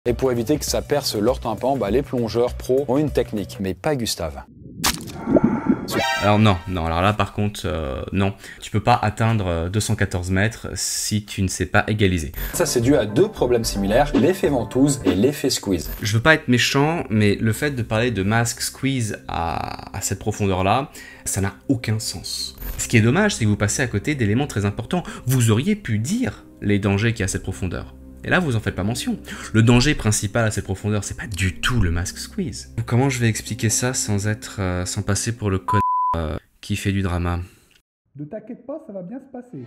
Et pour éviter que ça perce leur tympan, les plongeurs pros ont une technique, mais pas Gustave. Alors non, alors là par contre, non. Tu peux pas atteindre 214 mètres si tu ne sais pas égaliser. Ça c'est dû à deux problèmes similaires, l'effet ventouse et l'effet squeeze. Je veux pas être méchant, mais le fait de parler de mask squeeze à cette profondeur-là, ça n'a aucun sens. Ce qui est dommage, c'est que vous passez à côté d'éléments très importants. Vous auriez pu dire les dangers qu'il y a à cette profondeur. Et là, vous en faites pas mention. Le danger principal à cette profondeur, c'est pas du tout le mask squeeze. Comment je vais expliquer ça sans passer pour le con qui fait du drama? Ne t'inquiète pas, ça va bien se passer.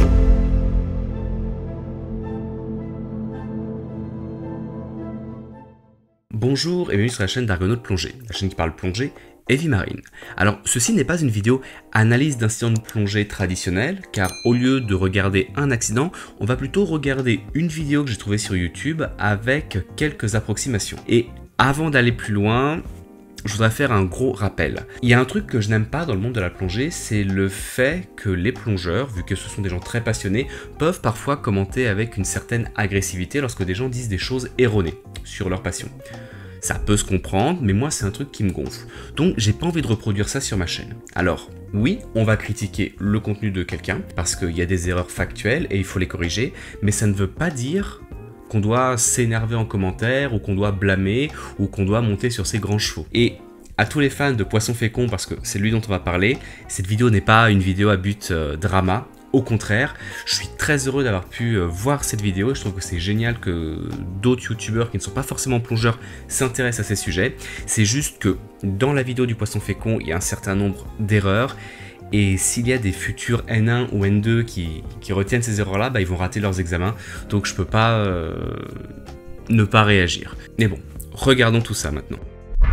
Bonjour et bienvenue sur la chaîne d'Argonautes Plongée, la chaîne qui parle plongée et vie marine. Alors, ceci n'est pas une vidéo analyse d'incidents de plongée traditionnelle, car au lieu de regarder un accident, on va plutôt regarder une vidéo que j'ai trouvée sur YouTube avec quelques approximations. Et avant d'aller plus loin, je voudrais faire un gros rappel. Il y a un truc que je n'aime pas dans le monde de la plongée, c'est le fait que les plongeurs, vu que ce sont des gens très passionnés, peuvent parfois commenter avec une certaine agressivité lorsque des gens disent des choses erronées sur leur passion. Ça peut se comprendre, mais moi c'est un truc qui me gonfle. Donc j'ai pas envie de reproduire ça sur ma chaîne. Alors, oui, on va critiquer le contenu de quelqu'un, parce qu'il y a des erreurs factuelles et il faut les corriger, mais ça ne veut pas dire qu'on doit s'énerver en commentaire, ou qu'on doit blâmer, ou qu'on doit monter sur ses grands chevaux. Et à tous les fans de Poisson Fécond, parce que c'est lui dont on va parler, cette vidéo n'est pas une vidéo à but drama. Au contraire, je suis très heureux d'avoir pu voir cette vidéo et je trouve que c'est génial que d'autres youtubeurs qui ne sont pas forcément plongeurs s'intéressent à ces sujets. C'est juste que dans la vidéo du Poisson Fécond, il y a un certain nombre d'erreurs et s'il y a des futurs N1 ou N2 qui retiennent ces erreurs-là, ils vont rater leurs examens. Donc je peux pas ne pas réagir. Mais bon, regardons tout ça maintenant.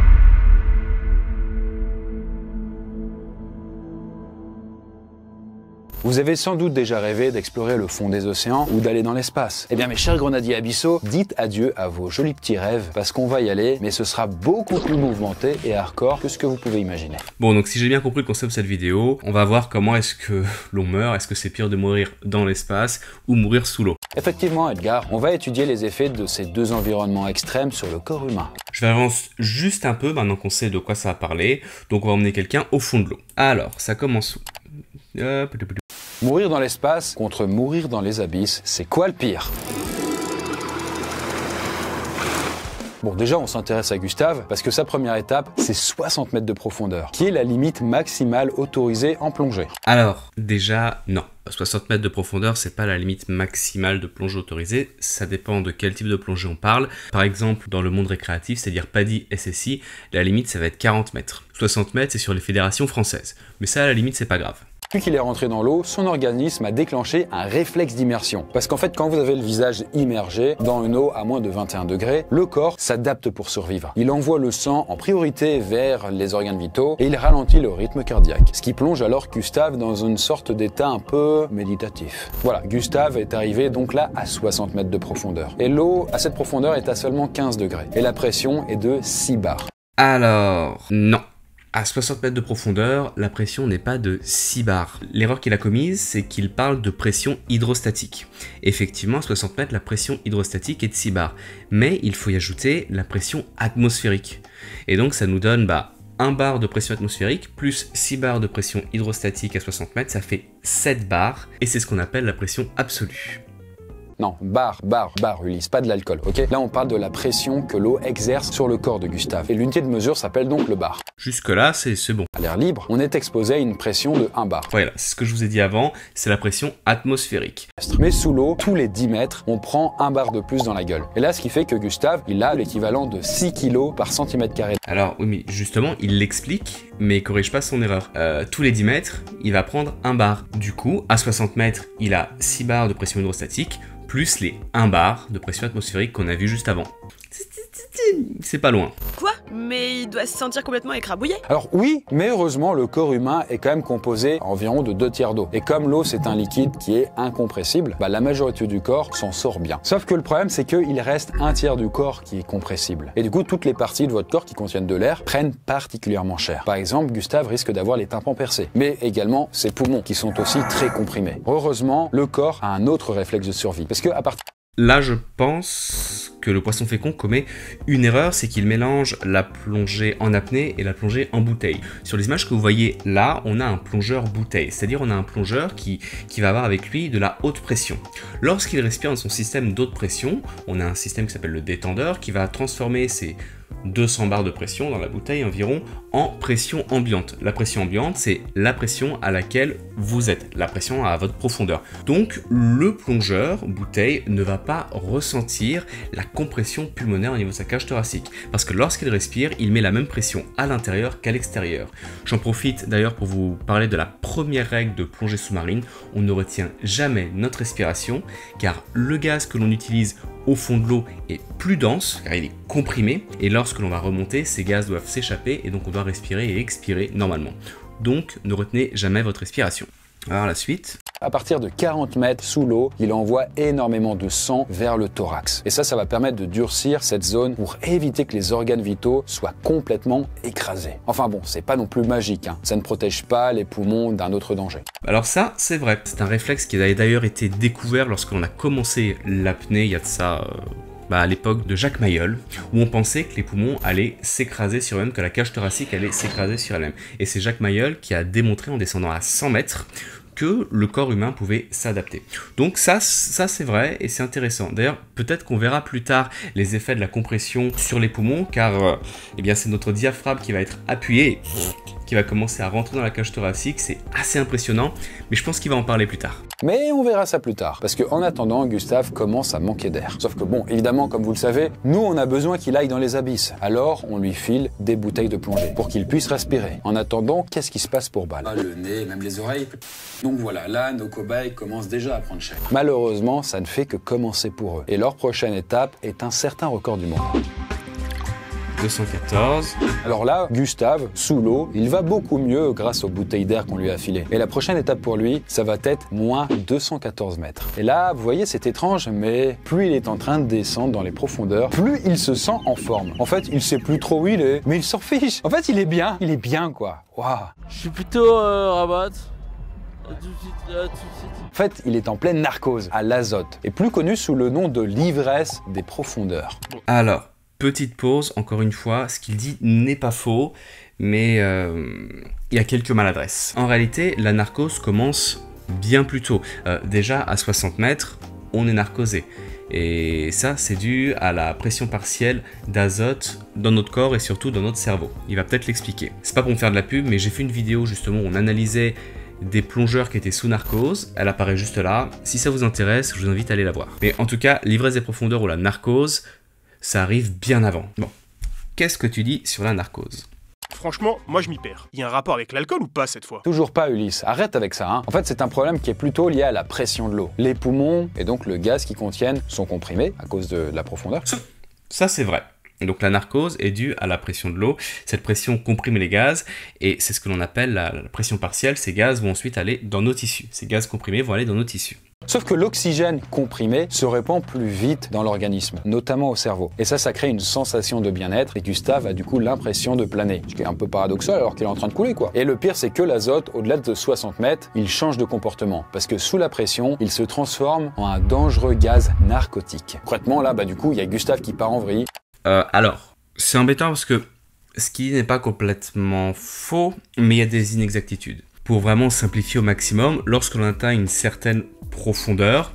Vous avez sans doute déjà rêvé d'explorer le fond des océans ou d'aller dans l'espace. Eh bien mes chers grenadiers abyssaux, dites adieu à vos jolis petits rêves parce qu'on va y aller, mais ce sera beaucoup plus mouvementé et hardcore que ce que vous pouvez imaginer. Bon, donc si j'ai bien compris le concept de cette vidéo, on va voir comment est-ce que l'on meurt, est-ce que c'est pire de mourir dans l'espace ou mourir sous l'eau. Effectivement Edgar, on va étudier les effets de ces deux environnements extrêmes sur le corps humain. Je vais avancer juste un peu maintenant qu'on sait de quoi ça va parler, donc on va emmener quelqu'un au fond de l'eau. Alors, ça commence où? Mourir dans l'espace contre mourir dans les abysses, c'est quoi le pire? Bon, déjà, on s'intéresse à Gustave parce que sa première étape, c'est 60 mètres de profondeur, qui est la limite maximale autorisée en plongée. Alors, déjà, non. 60 mètres de profondeur, c'est pas la limite maximale de plongée autorisée. Ça dépend de quel type de plongée on parle. Par exemple, dans le monde récréatif, c'est-à-dire PADI, SSI, la limite, ça va être 40 mètres. 60 mètres, c'est sur les fédérations françaises. Mais ça, à la limite, c'est pas grave. Depuis qu'il est rentré dans l'eau, son organisme a déclenché un réflexe d'immersion. Parce qu'en fait, quand vous avez le visage immergé dans une eau à moins de 21 degrés, le corps s'adapte pour survivre. Il envoie le sang en priorité vers les organes vitaux et il ralentit le rythme cardiaque. Ce qui plonge alors Gustave dans une sorte d'état un peu méditatif. Voilà, Gustave est arrivé donc là à 60 mètres de profondeur. Et l'eau à cette profondeur est à seulement 15 degrés. Et la pression est de 6 bars. Alors, non. À 60 mètres de profondeur, la pression n'est pas de 6 bars. L'erreur qu'il a commise, c'est qu'il parle de pression hydrostatique. Effectivement, à 60 mètres, la pression hydrostatique est de 6 bars. Mais il faut y ajouter la pression atmosphérique. Et donc ça nous donne 1 bar de pression atmosphérique plus 6 bars de pression hydrostatique à 60 mètres, ça fait 7 bars. Et c'est ce qu'on appelle la pression absolue. Non, bar, Ulysse, pas de l'alcool, ok? Là, on parle de la pression que l'eau exerce sur le corps de Gustave. Et l'unité de mesure s'appelle donc le bar. Jusque-là, c'est bon. À l'air libre, on est exposé à une pression de 1 bar. Voilà, c'est ce que je vous ai dit avant, c'est la pression atmosphérique. Mais sous l'eau, tous les 10 mètres, on prend 1 bar de plus dans la gueule. Et là, ce qui fait que Gustave, il a l'équivalent de 6 kg par centimètre carré. Alors, oui, mais justement, il l'explique, mais il corrige pas son erreur. Tous les 10 mètres, il va prendre 1 bar. Du coup, à 60 mètres, il a 6 bars de pression hydrostatique, plus les 1 bar de pression atmosphérique qu'on a vu juste avant. C'est pas loin. Quoi? Mais il doit se sentir complètement écrabouillé. Alors oui, mais heureusement, le corps humain est quand même composé environ de 2 tiers d'eau. Et comme l'eau, c'est un liquide qui est incompressible, la majorité du corps s'en sort bien. Sauf que le problème, c'est qu'il reste 1 tiers du corps qui est compressible. Et du coup, toutes les parties de votre corps qui contiennent de l'air prennent particulièrement cher. Par exemple, Gustave risque d'avoir les tympans percés, mais également ses poumons qui sont aussi très comprimés. Heureusement, le corps a un autre réflexe de survie. Parce que à partir Là, je pense que le poisson fécond commet une erreur, c'est qu'il mélange la plongée en apnée et la plongée en bouteille. Sur les images que vous voyez là, on a un plongeur bouteille, c'est-à-dire on a un plongeur qui va avoir avec lui de la haute pression. Lorsqu'il respire dans son système d'haute pression, on a un système qui s'appelle le détendeur qui va transformer ces 200 bars de pression dans la bouteille environ en pression ambiante. La pression ambiante, c'est la pression à laquelle vous êtes, la pression à votre profondeur. Donc le plongeur bouteille ne va pas ressentir la compression pulmonaire au niveau de sa cage thoracique parce que lorsqu'il respire, il met la même pression à l'intérieur qu'à l'extérieur. J'en profite d'ailleurs pour vous parler de la première règle de plongée sous-marine. On ne retient jamais notre respiration car le gaz que l'on utilise au fond de l'eau est plus dense car il est comprimé et lorsque l'on va remonter, ces gaz doivent s'échapper et donc on doit respirer et expirer normalement. Donc ne retenez jamais votre respiration. Alors la suite. À partir de 40 mètres sous l'eau, il envoie énormément de sang vers le thorax. Et ça va permettre de durcir cette zone pour éviter que les organes vitaux soient complètement écrasés. Enfin bon, c'est pas non plus magique, hein. Ça ne protège pas les poumons d'un autre danger. Alors ça, c'est vrai. C'est un réflexe qui a d'ailleurs été découvert lorsqu'on a commencé l'apnée, il y a de ça... à l'époque de Jacques Mayol, où on pensait que les poumons allaient s'écraser sur eux-mêmes, que la cage thoracique allait s'écraser sur elle-même. Et c'est Jacques Mayol qui a démontré en descendant à 100 mètres que le corps humain pouvait s'adapter. Donc ça c'est vrai et c'est intéressant. D'ailleurs, peut-être qu'on verra plus tard les effets de la compression sur les poumons, car eh bien, c'est notre diaphragme qui va être appuyé, qui va commencer à rentrer dans la cage thoracique. C'est assez impressionnant, mais je pense qu'il va en parler plus tard. Mais on verra ça plus tard, parce qu'en attendant, Gustave commence à manquer d'air. Sauf que bon, évidemment, comme vous le savez, nous on a besoin qu'il aille dans les abysses. Alors on lui file des bouteilles de plongée, pour qu'il puisse respirer. En attendant, qu'est-ce qui se passe pour Bal? Le nez, même les oreilles. Donc voilà, là, nos cobayes commencent déjà à prendre cher. Malheureusement, ça ne fait que commencer pour eux. Et leur prochaine étape est un certain record du monde. 214. Alors là, Gustave, sous l'eau, il va beaucoup mieux grâce aux bouteilles d'air qu'on lui a filées. Et la prochaine étape pour lui, ça va être moins 214 mètres. Et là, vous voyez, c'est étrange, mais plus il est en train de descendre dans les profondeurs, plus il se sent en forme. En fait, il sait plus trop où il est, mais il s'en fiche. En fait, il est bien quoi. Waouh. Je suis plutôt rabat. En fait, il est en pleine narcose, à l'azote, et plus connu sous le nom de l'ivresse des profondeurs. Alors, petite pause, encore une fois, ce qu'il dit n'est pas faux, mais il y a quelques maladresses. En réalité, la narcose commence bien plus tôt. Déjà, à 60 mètres, on est narcosé. Et ça, c'est dû à la pression partielle d'azote dans notre corps et surtout dans notre cerveau. Il va peut-être l'expliquer. C'est pas pour me faire de la pub, mais j'ai fait une vidéo justement où on analysait des plongeurs qui étaient sous narcose, elle apparaît juste là. Si ça vous intéresse, je vous invite à aller la voir. Mais en tout cas, l'ivresse des profondeurs ou la narcose, ça arrive bien avant. Bon, qu'est-ce que tu dis sur la narcose? Franchement, moi je m'y perds. Il y a un rapport avec l'alcool ou pas cette fois? Toujours pas, Ulysse. Arrête avec ça, hein. En fait, c'est un problème qui est plutôt lié à la pression de l'eau. Les poumons et donc le gaz qu'ils contiennent sont comprimés à cause de la profondeur. Ça, c'est vrai. Donc la narcose est due à la pression de l'eau. Cette pression comprime les gaz et c'est ce que l'on appelle la pression partielle. Ces gaz vont ensuite aller dans nos tissus. Ces gaz comprimés vont aller dans nos tissus. Sauf que l'oxygène comprimé se répand plus vite dans l'organisme, notamment au cerveau. Et ça crée une sensation de bien-être et Gustave a du coup l'impression de planer. Ce qui est un peu paradoxal alors qu'il est en train de couler quoi. Et le pire c'est que l'azote, au-delà de 60 mètres, il change de comportement. Parce que sous la pression, il se transforme en un dangereux gaz narcotique. Concrètement là, du coup, il y a Gustave qui part en vrille. Alors, c'est embêtant parce que ce qui n'est pas complètement faux, mais il y a des inexactitudes. Pour vraiment simplifier au maximum, lorsque l'on atteint une certaine profondeur,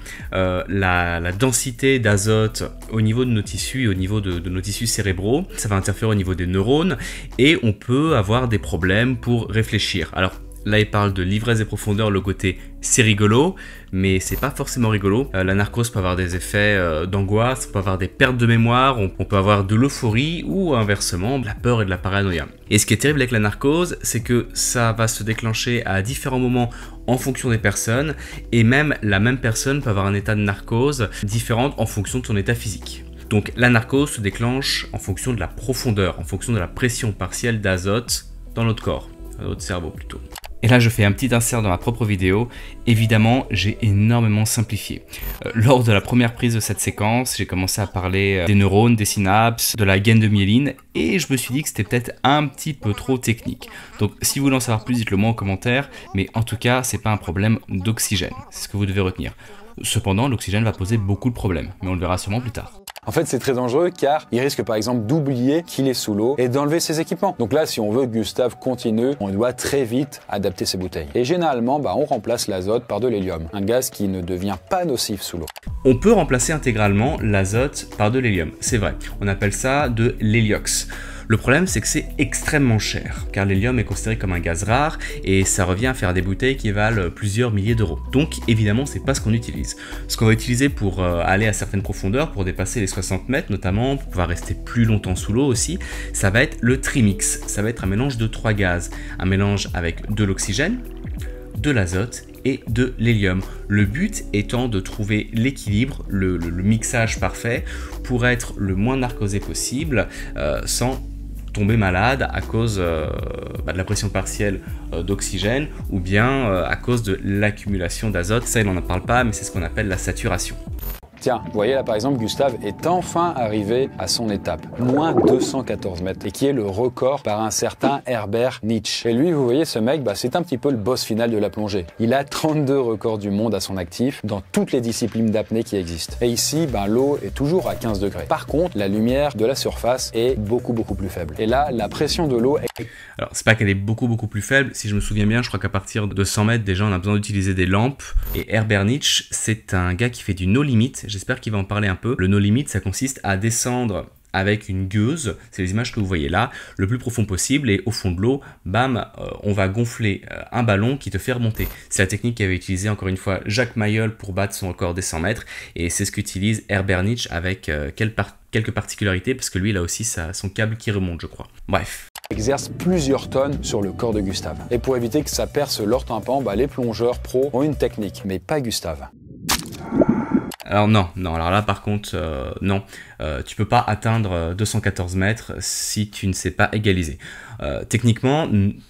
la densité d'azote au niveau de nos tissus et au niveau de nos tissus cérébraux, ça va interférer au niveau des neurones et on peut avoir des problèmes pour réfléchir. Alors, là, il parle de l'ivresse des profondeurs, le côté c'est rigolo, mais c'est pas forcément rigolo. La narcose peut avoir des effets d'angoisse, on peut avoir des pertes de mémoire, on peut avoir de l'euphorie ou inversement de la peur et de la paranoïa. Et ce qui est terrible avec la narcose, c'est que ça va se déclencher à différents moments en fonction des personnes et même la même personne peut avoir un état de narcose différent en fonction de son état physique. Donc la narcose se déclenche en fonction de la profondeur, en fonction de la pression partielle d'azote dans notre corps, dans notre cerveau plutôt. Et là, je fais un petit insert dans ma propre vidéo. Évidemment, j'ai énormément simplifié. Lors de la première prise de cette séquence, j'ai commencé à parler des neurones, des synapses, de la gaine de myéline, et je me suis dit que c'était peut-être un petit peu trop technique. Donc, si vous voulez en savoir plus, dites-le moi en commentaire, mais en tout cas, c'est pas un problème d'oxygène. C'est ce que vous devez retenir. Cependant, l'oxygène va poser beaucoup de problèmes, mais on le verra sûrement plus tard. En fait, c'est très dangereux car il risque par exemple d'oublier qu'il est sous l'eau et d'enlever ses équipements. Donc là, si on veut que Gustave continue, on doit très vite adapter ses bouteilles. Et généralement, on remplace l'azote par de l'hélium, un gaz qui ne devient pas nocif sous l'eau. On peut remplacer intégralement l'azote par de l'hélium, c'est vrai. On appelle ça de l'héliox. Le problème, c'est que c'est extrêmement cher, car l'hélium est considéré comme un gaz rare et ça revient à faire des bouteilles qui valent plusieurs milliers d'euros. Donc évidemment, c'est pas ce qu'on utilise. Ce qu'on va utiliser pour aller à certaines profondeurs, pour dépasser les 60 mètres notamment, pour pouvoir rester plus longtemps sous l'eau aussi, ça va être le trimix. Ça va être un mélange de 3 gaz, un mélange avec de l'oxygène, de l'azote et de l'hélium. Le but étant de trouver l'équilibre, le mixage parfait pour être le moins narcosé possible sans tomber malade à cause de la pression partielle d'oxygène ou bien à cause de l'accumulation d'azote. Ça, il n'en parle pas, mais c'est ce qu'on appelle la saturation. Tiens, vous voyez là par exemple, Gustave est enfin arrivé à son étape, moins 214 mètres, et qui est le record par un certain Herbert Nietzsche. Et lui, vous voyez, ce mec, c'est un petit peu le boss final de la plongée. Il a 32 records du monde à son actif dans toutes les disciplines d'apnée qui existent. Et ici, l'eau est toujours à 15 degrés. Par contre, la lumière de la surface est beaucoup plus faible. Et là, la pression de l'eau est... Alors, c'est pas qu'elle est beaucoup plus faible. Si je me souviens bien, je crois qu'à partir de 100 mètres, déjà, on a besoin d'utiliser des lampes. Et Herbert Nietzsche, c'est un gars qui fait du no limit. J'espère qu'il va en parler un peu. Le no limit, ça consiste à descendre avec une gueuse, c'est les images que vous voyez là, le plus profond possible, et au fond de l'eau, on va gonfler un ballon qui te fait remonter. C'est la technique qu'avait utilisée encore une fois Jacques Mayol pour battre son record des 100 mètres, et c'est ce qu'utilise Herbert Nietzsche avec quelques particularités, parce que lui, il a aussi son câble qui remonte, je crois. Bref. Exerce plusieurs tonnes sur le corps de Gustave. Et pour éviter que ça perce leur tympan, les plongeurs pros ont une technique, mais pas Gustave. Alors non, alors là par contre, non, tu peux pas atteindre 214 mètres si tu ne sais pas égaliser. Techniquement,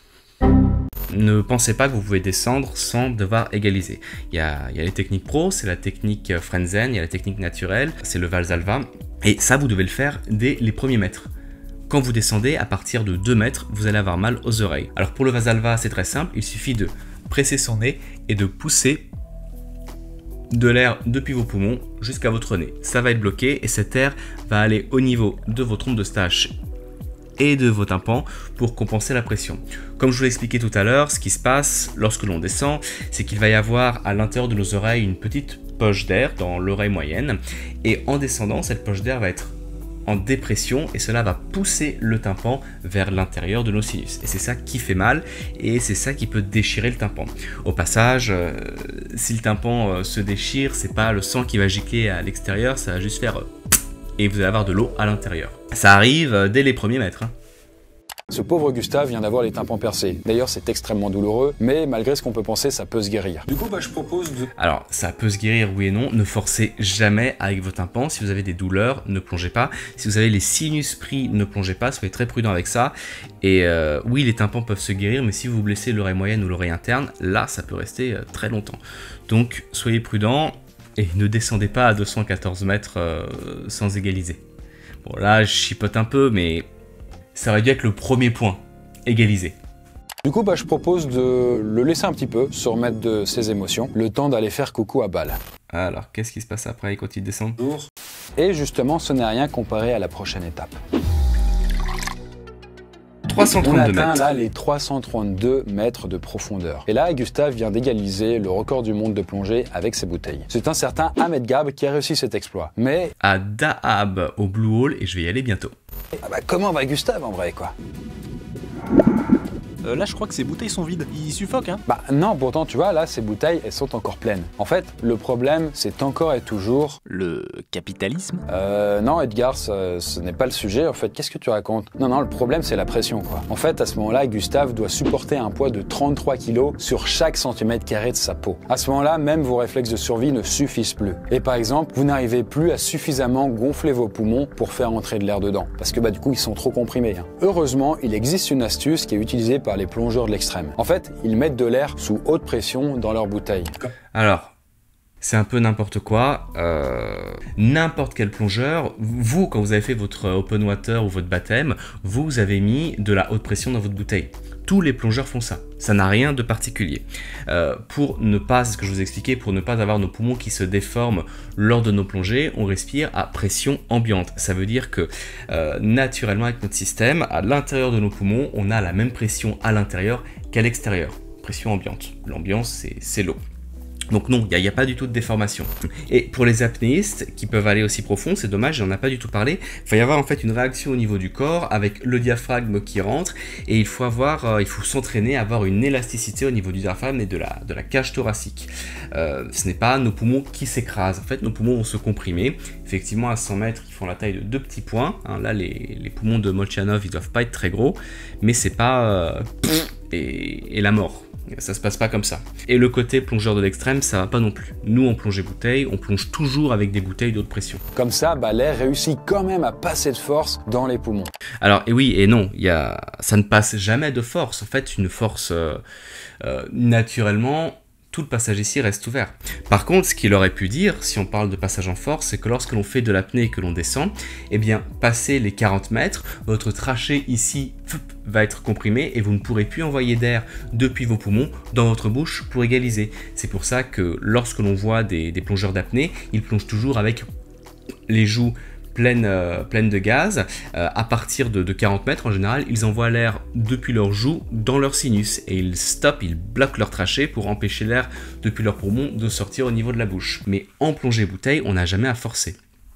ne pensez pas que vous pouvez descendre sans devoir égaliser. Il y a les techniques pro, c'est la technique Frenzen, il y a la technique naturelle, c'est le Valsalva, et ça vous devez le faire dès les premiers mètres. Quand vous descendez, à partir de 2 mètres, vous allez avoir mal aux oreilles. Alors pour le Valsalva, c'est très simple, il suffit de presser son nez et de pousser de l'air depuis vos poumons jusqu'à votre nez. Ça va être bloqué et cet air va aller au niveau de vos trompes d'Eustache et de vos tympans pour compenser la pression. Comme je vous l'ai expliqué tout à l'heure, ce qui se passe lorsque l'on descend, c'est qu'il va y avoir à l'intérieur de nos oreilles une petite poche d'air dans l'oreille moyenne, et en descendant, cette poche d'air va être en dépression et cela va pousser le tympan vers l'intérieur de nos sinus. Et c'est ça qui fait mal et c'est ça qui peut déchirer le tympan. Au passage, si le tympan se déchire, c'est pas le sang qui va gicler à l'extérieur, ça va juste faire et vous allez avoir de l'eau à l'intérieur. Ça arrive dès les premiers mètres. Ce pauvre Gustave vient d'avoir les tympans percés. D'ailleurs, c'est extrêmement douloureux, mais malgré ce qu'on peut penser, ça peut se guérir. Du coup, je propose de... Alors, ça peut se guérir, oui et non. Ne forcez jamais avec vos tympans. Si vous avez des douleurs, ne plongez pas. Si vous avez les sinus pris, ne plongez pas. Soyez très prudent avec ça. Et oui, les tympans peuvent se guérir, mais si vous blessez l'oreille moyenne ou l'oreille interne, là, ça peut rester très longtemps. Donc, soyez prudents et ne descendez pas à 214 mètres sans égaliser. Bon, là, je chipote un peu, mais... ça aurait dû être le premier point, égalisé. Du coup, je propose de le laisser un petit peu se remettre de ses émotions, le temps d'aller faire coucou à Bâle. Alors, qu'est-ce qui se passe après quand il descend? Et justement, ce n'est rien comparé à la prochaine étape. 332 On atteint mètres. là les 332 mètres de profondeur. Et là, Gustave vient d'égaliser le record du monde de plongée avec ses bouteilles. C'est un certain Ahmed Gab qui a réussi cet exploit. Mais... à Dahab, au Blue Hole, et je vais y aller bientôt. comment va Gustave en vrai, quoi? Là, je crois que ces bouteilles sont vides. Ils suffoquent, hein. Non, pourtant, tu vois, là, ces bouteilles, elles sont encore pleines. En fait, le problème, c'est encore et toujours... Le capitalisme? Non, Edgar, ce n'est pas le sujet. En fait, qu'est-ce que tu racontes? Non, le problème, c'est la pression, quoi. En fait, à ce moment-là, Gustave doit supporter un poids de 33 kg sur chaque centimètre carré de sa peau. À ce moment-là, même vos réflexes de survie ne suffisent plus. Et par exemple, vous n'arrivez plus à suffisamment gonfler vos poumons pour faire entrer de l'air dedans. Parce que, du coup, ils sont trop comprimés. Heureusement, il existe une astuce qui est utilisée par les plongeurs de l'extrême. En fait, ils mettent de l'air sous haute pression dans leur bouteille. Alors, C'est un peu n'importe quoi. N'importe quel plongeur, vous, quand vous avez fait votre open water ou votre baptême, vous avez mis de la haute pression dans votre bouteille. Tous les plongeurs font ça. Ça n'a rien de particulier. Pour ne pas, c'est ce que je vous expliquais, pour ne pas avoir nos poumons qui se déforment lors de nos plongées, on respire à pression ambiante. Ça veut dire que naturellement avec notre système, à l'intérieur de nos poumons, on a la même pression à l'intérieur qu'à l'extérieur. Pression ambiante. L'ambiance, c'est l'eau. Donc non, il n'y a pas du tout de déformation. Et pour les apnéistes qui peuvent aller aussi profond, c'est dommage, j'en ai pas du tout parlé, il va y avoir en fait une réaction au niveau du corps avec le diaphragme qui rentre et il faut s'entraîner à avoir une élasticité au niveau du diaphragme et de la cage thoracique. Ce n'est pas nos poumons qui s'écrasent, en fait nos poumons vont se comprimer. Effectivement à 100 mètres, ils font la taille de 2 petits points. Hein, là les poumons de Molchanov, ils doivent pas être très gros, mais c'est pas et la mort. Ça se passe pas comme ça. Et le côté plongeur de l'extrême, ça va pas non plus. Nous, en plongée bouteille, on plonge toujours avec des bouteilles d'eau de pression. Comme ça, l'air réussit quand même à passer de force dans les poumons. Alors, et oui et non, ça ne passe jamais de force. En fait, une force, naturellement, tout le passage ici reste ouvert. Par contre, ce qu'il aurait pu dire, si on parle de passage en force, c'est que lorsque l'on fait de l'apnée et que l'on descend, eh bien, passer les 40 mètres, votre trachée ici va être comprimée et vous ne pourrez plus envoyer d'air depuis vos poumons dans votre bouche pour égaliser. C'est pour ça que lorsque l'on voit des plongeurs d'apnée, ils plongent toujours avec les joues pleines de gaz. À partir de 40 mètres, en général, ils envoient l'air depuis leurs joues dans leur sinus et ils stoppent, ils bloquent leur trachée pour empêcher l'air depuis leurs poumons de sortir au niveau de la bouche. Mais en plongée bouteille, on n'a jamais à forcer.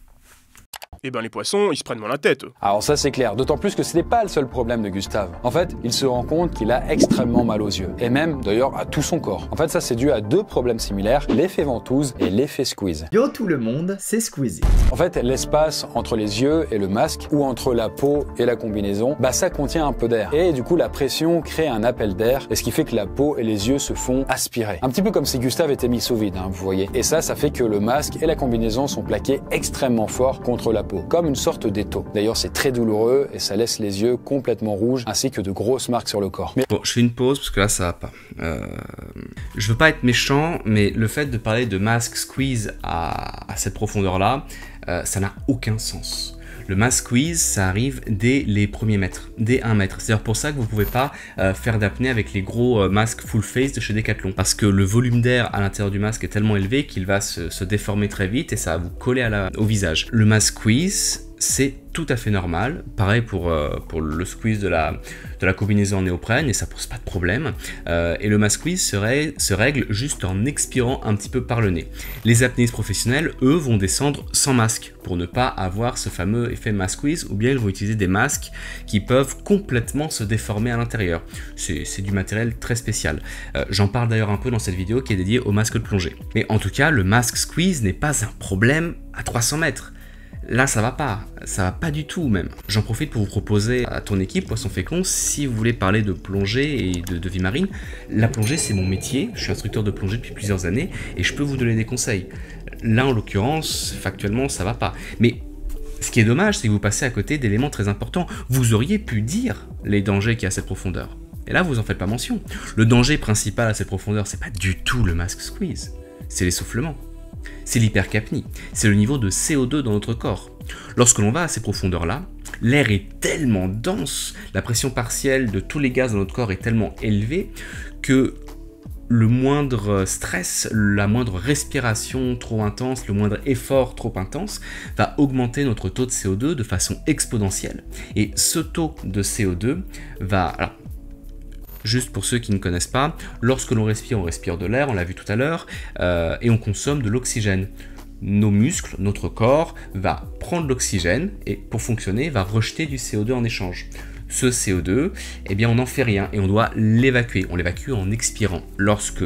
Eh ben les poissons, ils se prennent moins la tête. Alors ça c'est clair, d'autant plus que ce n'est pas le seul problème de Gustave. En fait, il se rend compte qu'il a extrêmement mal aux yeux, et même d'ailleurs à tout son corps. En fait ça c'est dû à deux problèmes similaires, l'effet ventouse et l'effet squeeze. Yo tout le monde, c'est Squeezie. En fait, l'espace entre les yeux et le masque, ou entre la peau et la combinaison, ça contient un peu d'air. Et du coup la pression crée un appel d'air, et ce qui fait que la peau et les yeux se font aspirer. Un petit peu comme si Gustave était mis sous vide, vous voyez. Et ça fait que le masque et la combinaison sont plaqués extrêmement fort contre la peau, comme une sorte d'étau. D'ailleurs, c'est très douloureux et ça laisse les yeux complètement rouges ainsi que de grosses marques sur le corps. Bon, je fais une pause parce que là, ça va pas. Je veux pas être méchant, mais le fait de parler de mask squeeze à cette profondeur-là, ça n'a aucun sens. Le mask squeeze, ça arrive dès les premiers mètres, dès 1 mètre. C'est d'ailleurs pour ça que vous ne pouvez pas faire d'apnée avec les gros masques full face de chez Decathlon. Parce que le volume d'air à l'intérieur du masque est tellement élevé qu'il va se déformer très vite et ça va vous coller au visage. Le mask squeeze, c'est tout à fait normal. Pareil pour le squeeze de la combinaison en néoprène et ça pose pas de problème. Et le mask squeeze se règle juste en expirant un petit peu par le nez. Les apnéistes professionnels, eux, vont descendre sans masque pour ne pas avoir ce fameux effet mask squeeze, ou bien ils vont utiliser des masques qui peuvent complètement se déformer à l'intérieur. C'est du matériel très spécial. J'en parle d'ailleurs un peu dans cette vidéo qui est dédiée au masque de plongée. Mais en tout cas, le mask squeeze n'est pas un problème à 300 mètres. Là, ça va pas du tout même. J'en profite pour vous proposer à ton équipe, Poisson Fécond, si vous voulez parler de plongée et de vie marine. La plongée, c'est mon métier, je suis instructeur de plongée depuis plusieurs années et je peux vous donner des conseils. Là, en l'occurrence, factuellement, ça va pas. Mais ce qui est dommage, c'est que vous passez à côté d'éléments très importants. Vous auriez pu dire les dangers qu'il y a à cette profondeur. Et là, vous en faites pas mention. Le danger principal à cette profondeur, c'est pas du tout le mask squeeze, c'est l'essoufflement. C'est l'hypercapnie, c'est le niveau de CO2 dans notre corps. Lorsque l'on va à ces profondeurs-là, l'air est tellement dense, la pression partielle de tous les gaz dans notre corps est tellement élevée que le moindre stress, la moindre respiration trop intense, le moindre effort trop intense va augmenter notre taux de CO2 de façon exponentielle. Et ce taux de CO2 va... Alors, juste pour ceux qui ne connaissent pas, lorsque l'on respire de l'air, on l'a vu tout à l'heure, et on consomme de l'oxygène. Nos muscles, notre corps, va prendre l'oxygène et pour fonctionner, va rejeter du CO2 en échange. Ce CO2, eh bien on n'en fait rien et on doit l'évacuer. On l'évacue en expirant. Lorsque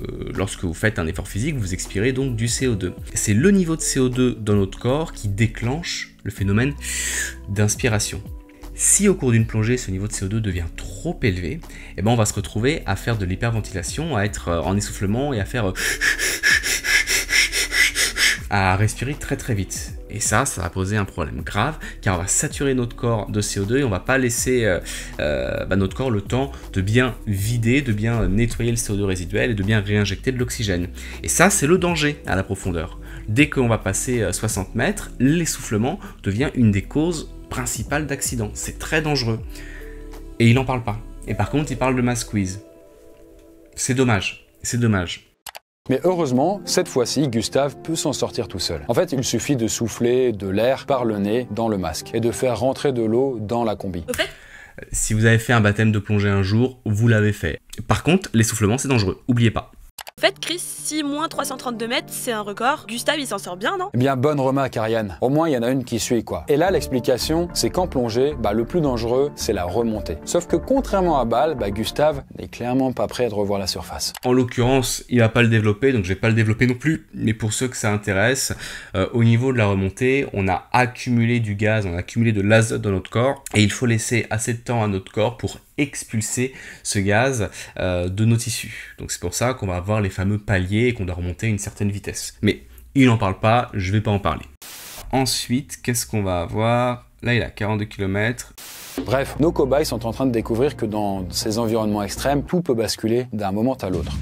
vous faites un effort physique, vous expirez donc du CO2. C'est le niveau de CO2 dans notre corps qui déclenche le phénomène d'inspiration. Si au cours d'une plongée, ce niveau de CO2 devient trop élevé, eh ben on va se retrouver à faire de l'hyperventilation, à être en essoufflement et à respirer très très vite. Et ça va poser un problème grave, car on va saturer notre corps de CO2 et on va pas laisser notre corps le temps de bien vider, de bien nettoyer le CO2 résiduel et de bien réinjecter de l'oxygène. Et ça, c'est le danger à la profondeur. Dès qu'on va passer 60 mètres, l'essoufflement devient une des causes principales d'accident. C'est très dangereux. Et il n'en parle pas. Et par contre, il parle de ma squeeze. C'est dommage. C'est dommage. Mais heureusement, cette fois-ci, Gustave peut s'en sortir tout seul. En fait, il suffit de souffler de l'air par le nez dans le masque et de faire rentrer de l'eau dans la combi. Au fait, Si vous avez fait un baptême de plongée un jour, vous l'avez fait. Par contre, l'essoufflement, c'est dangereux. Oubliez pas. Chris, si moins 332 mètres, c'est un record. Gustave, il s'en sort bien, non? Eh bien, bonne remarque, Ariane. Au moins, il y en a une qui suit, quoi. Et là, l'explication, c'est qu'en plongée, le plus dangereux, c'est la remontée. Sauf que contrairement à Bâle, Gustave n'est clairement pas prêt de revoir la surface. En l'occurrence, il va pas le développer, donc je vais pas le développer non plus. Mais pour ceux que ça intéresse, au niveau de la remontée, on a accumulé du gaz, on a accumulé de l'azote dans notre corps, et il faut laisser assez de temps à notre corps pour expulser ce gaz de nos tissus. Donc c'est pour ça qu'on va avoir les fameux paliers et qu'on doit remonter à une certaine vitesse. Mais il n'en parle pas, je vais pas en parler. Ensuite, qu'est-ce qu'on va avoir? Là, il a 42 km. Bref, nos cobayes sont en train de découvrir que dans ces environnements extrêmes, tout peut basculer d'un moment à l'autre.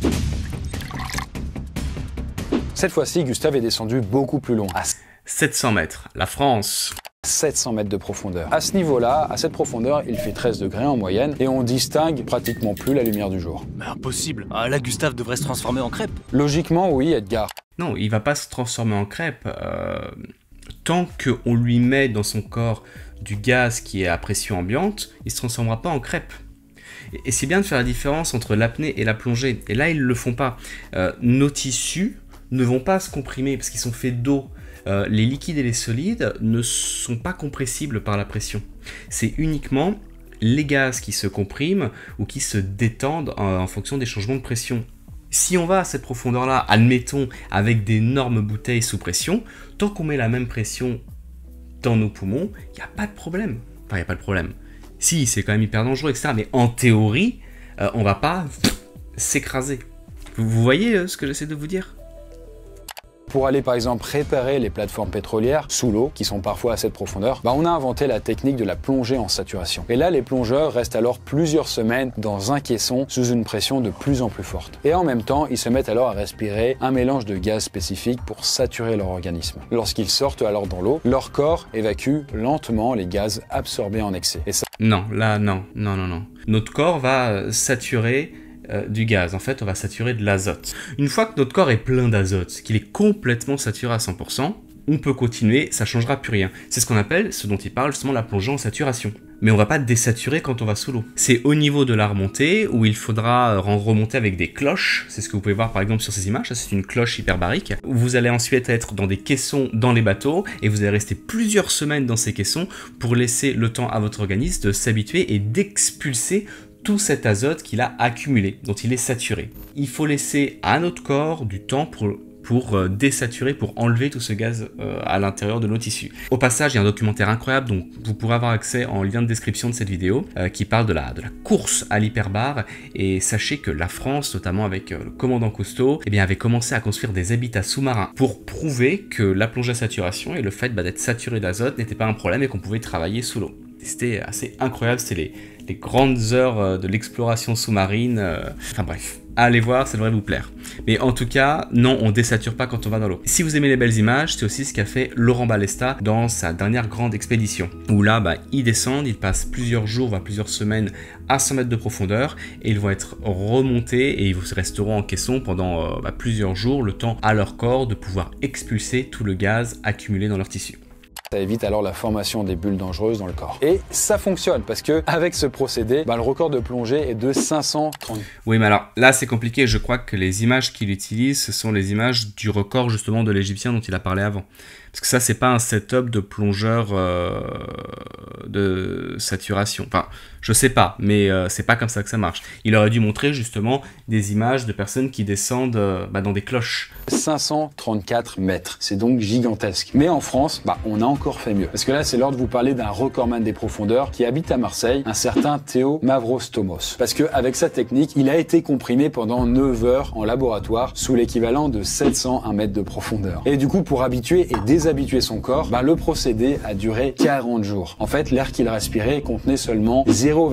Cette fois-ci, Gustave est descendu beaucoup plus loin, à 700 mètres, la France. 700 mètres de profondeur. À ce niveau-là, à cette profondeur, il fait 13 degrés en moyenne et on distingue pratiquement plus la lumière du jour. Mais impossible. Ah, là, Gustave devrait se transformer en crêpe. Logiquement, oui, Edgar. Non, il va pas se transformer en crêpe. Tant qu'on lui met dans son corps du gaz qui est à pression ambiante, il se transformera pas en crêpe. Et c'est bien de faire la différence entre l'apnée et la plongée. Et là, ils le font pas. Nos tissus ne vont pas se comprimer parce qu'ils sont faits d'eau. Les liquides et les solides ne sont pas compressibles par la pression. C'est uniquement les gaz qui se compriment ou qui se détendent en fonction des changements de pression. Si on va à cette profondeur-là, admettons, avec d'énormes bouteilles sous pression, tant qu'on met la même pression dans nos poumons, il n'y a pas de problème. Enfin, il n'y a pas de problème. Si, c'est quand même hyper dangereux, etc. Mais en théorie, on ne va pas s'écraser. Vous voyez ce que j'essaie de vous dire ? Pour aller par exemple réparer les plateformes pétrolières sous l'eau, qui sont parfois à cette profondeur, on a inventé la technique de la plongée en saturation. Et là, les plongeurs restent alors plusieurs semaines dans un caisson sous une pression de plus en plus forte. Et en même temps, ils se mettent alors à respirer un mélange de gaz spécifique pour saturer leur organisme. Lorsqu'ils sortent alors dans l'eau, leur corps évacue lentement les gaz absorbés en excès. Et ça... Non, là, non. Notre corps va saturer du gaz. En fait, on va saturer de l'azote. Une fois que notre corps est plein d'azote, qu'il est complètement saturé à 100%, on peut continuer, ça changera plus rien. C'est ce qu'on appelle, ce dont il parle justement, la plongée en saturation. Mais on va pas désaturer quand on va sous l'eau. C'est au niveau de la remontée où il faudra remonter avec des cloches. C'est ce que vous pouvez voir par exemple sur ces images. Ça, c'est une cloche hyperbarique. Vous allez ensuite être dans des caissons dans les bateaux et vous allez rester plusieurs semaines dans ces caissons pour laisser le temps à votre organisme de s'habituer et d'expulser tout cet azote qu'il a accumulé, dont il est saturé. Il faut laisser à notre corps du temps pour désaturer, pour enlever tout ce gaz à l'intérieur de nos tissus. Au passage, il y a un documentaire incroyable dont vous pourrez avoir accès en lien de description de cette vidéo qui parle de la course à l'hyperbare. Et sachez que la France, notamment avec le commandant Cousteau, avait commencé à construire des habitats sous-marins pour prouver que la plongée à saturation et le fait d'être saturé d'azote n'était pas un problème et qu'on pouvait travailler sous l'eau. C'était assez incroyable, c'était les grandes heures de l'exploration sous-marine. Enfin bref, allez voir, ça devrait vous plaire. Mais en tout cas, non, on désature pas quand on va dans l'eau. Si vous aimez les belles images, c'est aussi ce qu'a fait Laurent Balesta dans sa dernière grande expédition. Où là, ils descendent, ils passent plusieurs jours, voire plusieurs semaines à 100 mètres de profondeur. Et ils vont être remontés et ils resteront en caisson pendant plusieurs jours, le temps à leur corps de pouvoir expulser tout le gaz accumulé dans leur tissu. Ça évite alors la formation des bulles dangereuses dans le corps. Et ça fonctionne parce que avec ce procédé, le record de plongée est de 530. Oui, mais alors là c'est compliqué. Je crois que les images qu'il utilise, ce sont les images du record justement de l'Égyptien dont il a parlé avant. Parce que ça, c'est pas un setup de plongeur de saturation. Enfin, je sais pas, mais c'est pas comme ça que ça marche. Il aurait dû montrer justement des images de personnes qui descendent dans des cloches. 534 mètres, c'est donc gigantesque. Mais en France, on a encore fait mieux. Parce que là, c'est l'heure de vous parler d'un recordman des profondeurs qui habite à Marseille, un certain Théo Mavrostomos. Parce qu'avec sa technique, il a été comprimé pendant 9 heures en laboratoire sous l'équivalent de 701 mètres de profondeur. Et du coup, pour habituer et déshabituer son corps, le procédé a duré 40 jours. En fait, l'air qu'il respirait contenait seulement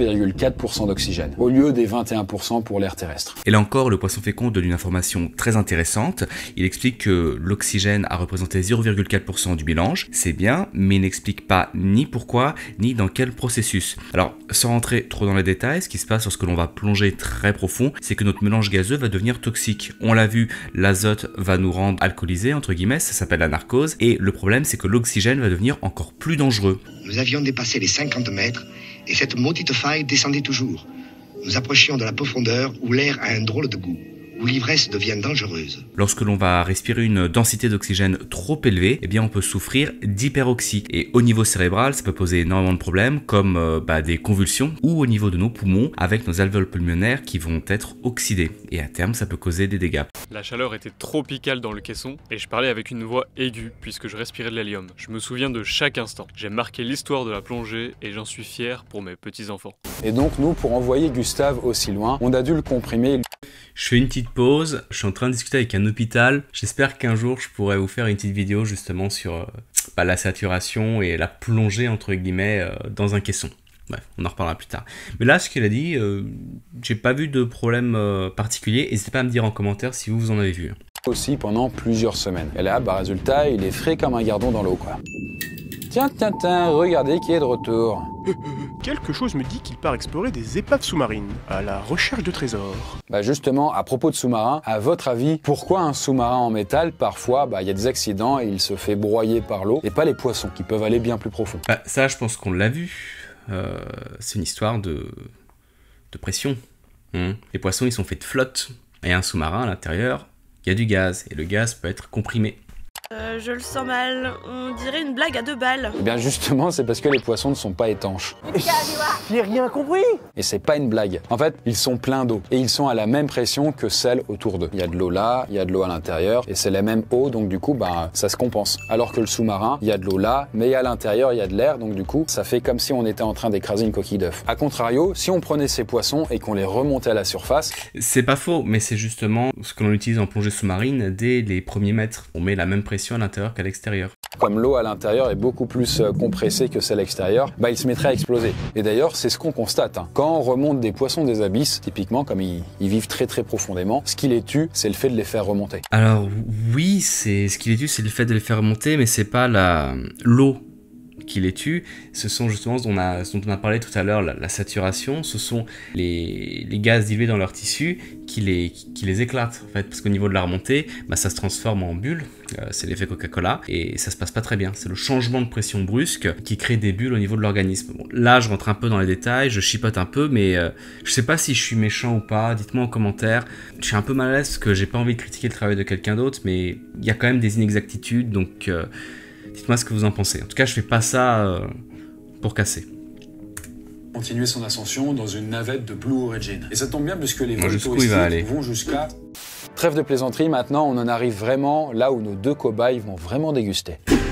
0,4% d'oxygène, au lieu des 21% pour l'air terrestre. Et là encore, le poisson fécond donne une information très intéressante. Il explique que l'oxygène a représenté 0,4% du mélange, c'est bien, mais il n'explique pas ni pourquoi, ni dans quel processus. Alors, sans rentrer trop dans les détails, ce qui se passe lorsque l'on va plonger très profond, c'est que notre mélange gazeux va devenir toxique. On l'a vu, l'azote va nous rendre alcoolisés, entre guillemets, ça s'appelle la narcose, et le problème c'est que l'oxygène va devenir encore plus dangereux. Nous avions dépassé les 50 mètres, et cette maudite faille descendait toujours. Nous approchions de la profondeur où l'air a un drôle de goût, où l'ivresse devient dangereuse. Lorsque l'on va respirer une densité d'oxygène trop élevée, eh bien on peut souffrir d'hyperoxie. Et au niveau cérébral, ça peut poser énormément de problèmes, comme des convulsions, ou au niveau de nos poumons, avec nos alvéoles pulmonaires qui vont être oxydés. Et à terme, ça peut causer des dégâts. La chaleur était tropicale dans le caisson, et je parlais avec une voix aiguë, puisque je respirais de l'hélium. Je me souviens de chaque instant. J'ai marqué l'histoire de la plongée, et j'en suis fier pour mes petits-enfants. Et donc nous, pour envoyer Gustave aussi loin, on a dû le comprimer. Je fais une petite pause, je suis en train de discuter avec un hôpital. J'espère qu'un jour je pourrai vous faire une petite vidéo justement sur la saturation et la plongée entre guillemets dans un caisson. Bref, on en reparlera plus tard. Mais là, ce qu'il a dit, j'ai pas vu de problème particulier. N'hésitez pas à me dire en commentaire si vous en avez vu. Aussi pendant plusieurs semaines. Et là, résultat, il est frais comme un gardon dans l'eau, quoi. Tiens, regardez qui est de retour. Quelque chose me dit qu'il part explorer des épaves sous-marines, à la recherche de trésors. Justement, à propos de sous-marins, à votre avis, pourquoi un sous-marin en métal, parfois, y a des accidents et il se fait broyer par l'eau, et pas les poissons, qui peuvent aller bien plus profond? Ça, je pense qu'on l'a vu. C'est une histoire de pression. Les poissons, ils sont faits de flotte. Et un sous-marin, à l'intérieur, il y a du gaz. Et le gaz peut être comprimé. Je le sens mal. On dirait une blague à 2 balles. Eh bien justement, c'est parce que les poissons ne sont pas étanches. J'ai rien compris. Et c'est pas une blague. En fait, ils sont pleins d'eau. Et ils sont à la même pression que celle autour d'eux. Il y a de l'eau là, il y a de l'eau à l'intérieur. Et c'est la même eau, donc du coup, ça se compense. Alors que le sous-marin, il y a de l'eau là, mais à l'intérieur, il y a de l'air. Donc du coup, ça fait comme si on était en train d'écraser une coquille d'œuf. A contrario, si on prenait ces poissons et qu'on les remontait à la surface... C'est pas faux, mais c'est justement ce que l'on utilise en plongée sous-marine dès les premiers mètres. On met la même pression à l'intérieur qu'à l'extérieur. Comme l'eau à l'intérieur est beaucoup plus compressée que celle extérieure, il se mettrait à exploser. Et d'ailleurs, c'est ce qu'on constate. Quand on remonte des poissons des abysses, typiquement, comme ils vivent très très profondément, ce qui les tue, c'est le fait de les faire remonter. Alors oui, ce qui les tue, c'est le fait de les faire remonter, mais c'est pas l'eau qui les tue, ce sont justement ce dont on a parlé tout à l'heure, la saturation, ce sont les gaz dilués dans leur tissu qui les éclatent en fait, parce qu'au niveau de la remontée, ça se transforme en bulles, c'est l'effet Coca-Cola, et ça se passe pas très bien, c'est le changement de pression brusque qui crée des bulles au niveau de l'organisme. Bon, là je rentre un peu dans les détails, je chipote un peu, mais je sais pas si je suis méchant ou pas, dites-moi en commentaire. Je suis un peu mal à l'aise parce que j'ai pas envie de critiquer le travail de quelqu'un d'autre, mais il y a quand même des inexactitudes, donc dites-moi ce que vous en pensez. En tout cas, je fais pas ça pour casser. Continuer son ascension dans une navette de Blue Origin. Et ça tombe bien puisque les vols jusqu'où il va aller. Vont jusqu'à... Trêve de plaisanterie, maintenant on en arrive vraiment là où nos 2 cobayes vont vraiment déguster.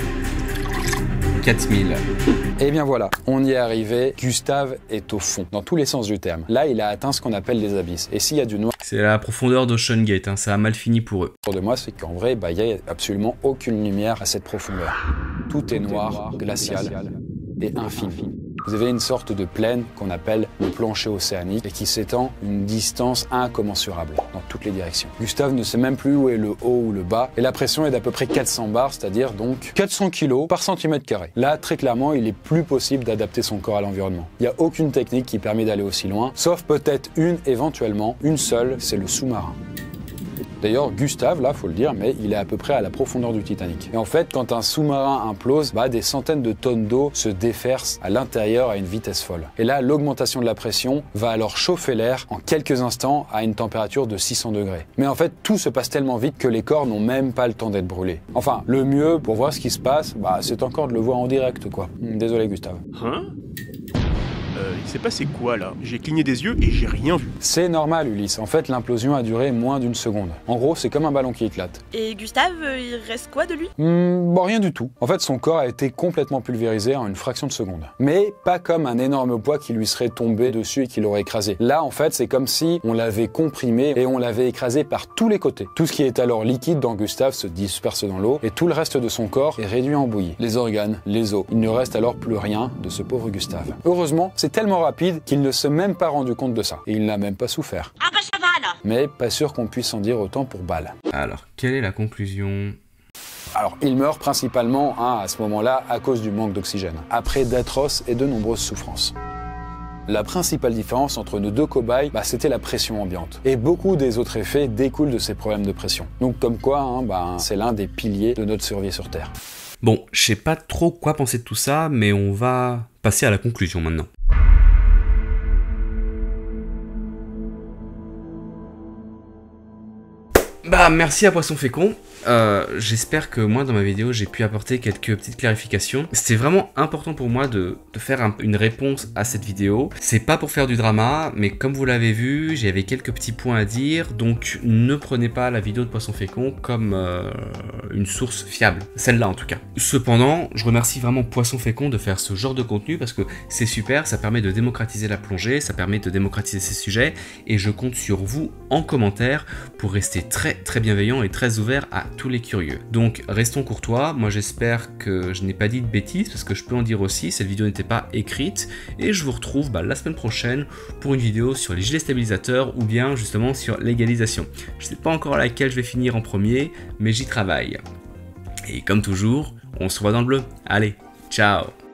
4000. Et bien voilà, on y est arrivé. Gustave est au fond, dans tous les sens du terme. Là, il a atteint ce qu'on appelle les abysses. Et s'il y a du noir... C'est la profondeur d'Ocean Gate, ça a mal fini pour eux. Pour de moi, c'est qu'en vrai, il n'y a absolument aucune lumière à cette profondeur. Tout est noir, glacial et infini. Vous avez une sorte de plaine qu'on appelle le plancher océanique et qui s'étend une distance incommensurable dans toutes les directions. Gustave ne sait même plus où est le haut ou le bas et la pression est d'à peu près 400 bars, c'est-à-dire donc 400 kg par centimètre carré. Là, très clairement, il est plus possible d'adapter son corps à l'environnement. Il n'y a aucune technique qui permet d'aller aussi loin, sauf peut-être éventuellement, une seule, c'est le sous-marin. D'ailleurs, Gustave, là, faut le dire, mais il est à peu près à la profondeur du Titanic. Et en fait, quand un sous-marin implose, des centaines de tonnes d'eau se déversent à l'intérieur à une vitesse folle. Et là, l'augmentation de la pression va alors chauffer l'air en quelques instants à une température de 600 degrés. Mais en fait, tout se passe tellement vite que les corps n'ont même pas le temps d'être brûlés. Enfin, le mieux pour voir ce qui se passe, c'est encore de le voir en direct, quoi. Désolé, Gustave. Il s'est passé quoi là? J'ai cligné des yeux et j'ai rien vu. C'est normal, Ulysse. En fait, l'implosion a duré moins d'une seconde. En gros, c'est comme un ballon qui éclate. Et Gustave, il reste quoi de lui? Bon, rien du tout. En fait, son corps a été complètement pulvérisé en une fraction de seconde. Mais pas comme un énorme poids qui lui serait tombé dessus et qui l'aurait écrasé. Là, en fait, c'est comme si on l'avait comprimé et on l'avait écrasé par tous les côtés. Tout ce qui est alors liquide dans Gustave se disperse dans l'eau et tout le reste de son corps est réduit en bouillie. Les organes, les os. Il ne reste alors plus rien de ce pauvre Gustave. Heureusement, c'est tellement rapide qu'il ne s'est même pas rendu compte de ça. Et il n'a même pas souffert. Ah bah ça va là. Mais pas sûr qu'on puisse en dire autant pour Bal. Alors, quelle est la conclusion? Alors, il meurt principalement, à ce moment-là, à cause du manque d'oxygène, après d'atroces et de nombreuses souffrances. La principale différence entre nos deux cobayes, c'était la pression ambiante. Et beaucoup des autres effets découlent de ces problèmes de pression. Donc comme quoi, c'est l'un des piliers de notre survie sur Terre. Bon, je sais pas trop quoi penser de tout ça, mais on va passer à la conclusion maintenant. Merci à Poisson Fécond. J'espère que moi dans ma vidéo j'ai pu apporter quelques petites clarifications. C'était vraiment important pour moi de faire une réponse à cette vidéo. C'est pas pour faire du drama, mais comme vous l'avez vu, j'avais quelques petits points à dire, donc ne prenez pas la vidéo de Poisson Fécond comme une source fiable, celle-là en tout cas. Cependant, je remercie vraiment Poisson Fécond de faire ce genre de contenu parce que c'est super, ça permet de démocratiser la plongée, ça permet de démocratiser ces sujets, et je compte sur vous en commentaire pour rester très bienveillant et très ouvert à tous les curieux. Donc restons courtois, moi j'espère que je n'ai pas dit de bêtises parce que je peux en dire aussi, cette vidéo n'était pas écrite, et je vous retrouve la semaine prochaine pour une vidéo sur les gilets stabilisateurs ou bien justement sur l'égalisation. Je sais pas encore à laquelle je vais finir en premier, mais j'y travaille. Et comme toujours, on se revoit dans le bleu. Allez, ciao!